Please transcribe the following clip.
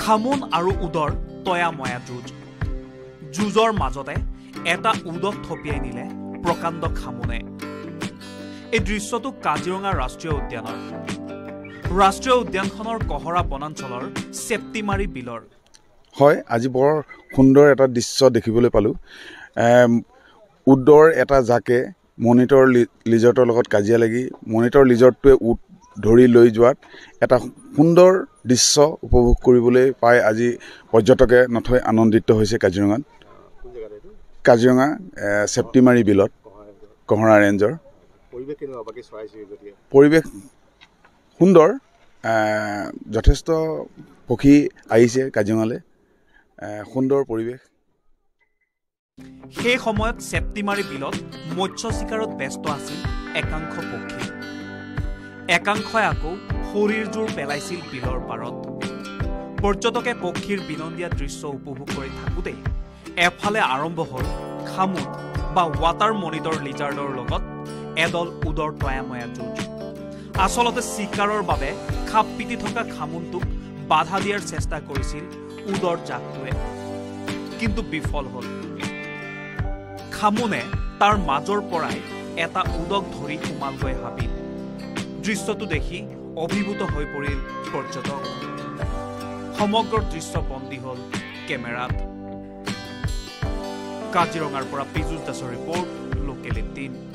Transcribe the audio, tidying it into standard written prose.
খামুন আৰু উদৰ তয়াময়া যুঁজ যুঁজৰ মাজতে এটা উদক থপিয়াই নিলে প্ৰকাণ্ড খামুনে এই দৃশ্যটো কাজিৰঙা ৰাষ্ট্ৰীয় উদ্যানৰ ৰাষ্ট্ৰীয় উদ্যানখনৰ কহৰা বনাঞ্চলৰ চেপ্তিমাৰী বিলৰ হয় আজি বৰ সুন্দৰ এটা দৃশ্য দেখিবলৈ পালোঁ উদৰ এটা জাকে মনিটৰ লিজৰ্টৰ লগত কাজিয়া লাগি মনিটৰ লিজৰ্টটোৱে উট ধৰি লৈ যোৱাত এটা সুন্দৰ দৃশ্য উপভোগ কৰিবলৈ পাই আজি পৰ্যটকে নথৈ আনন্দিত হৈছে কাজিৰঙা চেপ্তিমাৰী বিলত কহৰা ৰেঞ্জৰ পৰিৱেশ সুন্দৰ যথেষ্ট পক্ষী আহিছে কাজিৰঙালৈ সুন্দৰ পৰিৱেশ সেই সময়ত চেপ্তিমাৰী বিলত মৎস্য চিকাৰত ব্যস্ত আছিল একাংশ পক্ষী একাংশই আকৌ শৰীৰজোৰ পেলাইছিল বিলৰ পাৰত পৰ্যটকে পক্ষীৰ বিনন্দীয়া দৃশ্য উপভোগ কৰি থাকোঁতে এফালে আৰম্ভ হ'ল খামুন বা ৱাটাৰ মনিটৰ লিজাৰ্ডৰ লগত এদল উদৰ তয়াময়া যুঁজ আচলতে চিকাৰৰ বাবে খাপ পিটি থকা খামুনটোক বাধা দিয়াৰ চেষ্টা কৰিছিল উদৰ জাকটোৱে কিন্তু বিফল হ'ল খামুনে তাৰ মাজৰ পৰাই এটা উদক ধৰি সোমালগৈ হাবিত দৃশ্যটো দেখি অভিভূত হৈ পৰিল পৰ্যটক সমগ্ৰ দৃশ্য বন্দী হ'ল কেমেৰাত কাজিৰঙাৰ পৰা পীযুষ দাসৰ ৰিপৰ্ট লোকেল 18